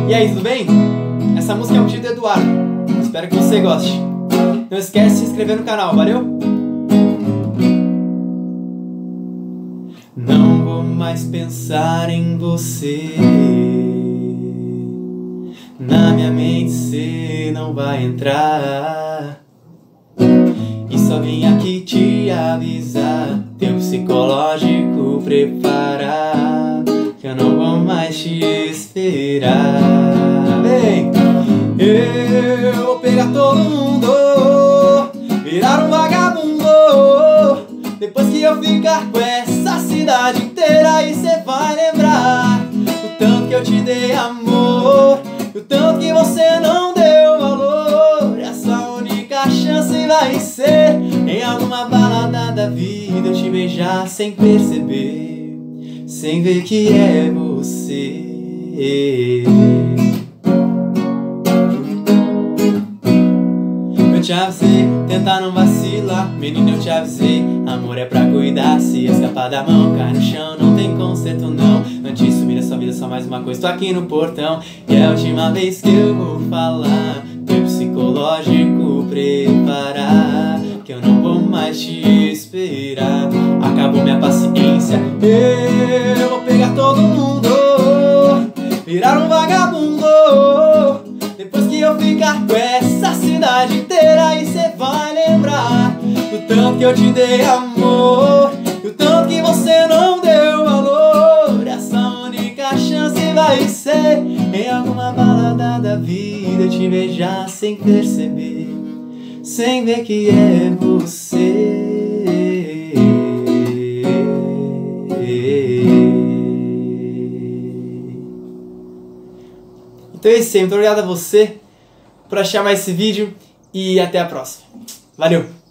E aí, tudo bem? Essa música é um pedido do Eduardo. Espero que você goste. Não esquece de se inscrever no canal, valeu? Não vou mais pensar em você. Na minha mente cê não vai entrar. E só vim aqui te avisar, teu psicológico preparar, que eu não vou mais te esperar. Vem! Eu vou pegar todo mundo, virar um vagabundo. Depois que eu ficar com essa cidade inteira, aí cê vai lembrar o tanto que eu te dei amor, o tanto que você não deu valor. Essa única chance vai ser em alguma balada da vida eu te beijar sem perceber, sem ver que é você. Eu te avisei, tentar não vacilar. Menina, eu te avisei, amor é pra cuidar. Se escapar da mão, cai no chão, não tem conserto não. Antes de sumir da sua vida, só mais uma coisa, tô aqui no portão. E é a última vez que eu vou falar, teu psicológico preparar, que eu não vou mais te esperar. Acabou minha paciência, eu vou pegar todo mundo, virar um vagabundo. Depois que eu ficar com essa cidade inteira, aí cê vai lembrar do tanto que eu te dei amor, do tanto que você não deu valor. Essa única chance vai ser em alguma balada da vida eu te beijar sem perceber, sem ver que é você. Então é isso aí, muito obrigado a você por achar mais esse vídeo e até a próxima. Valeu!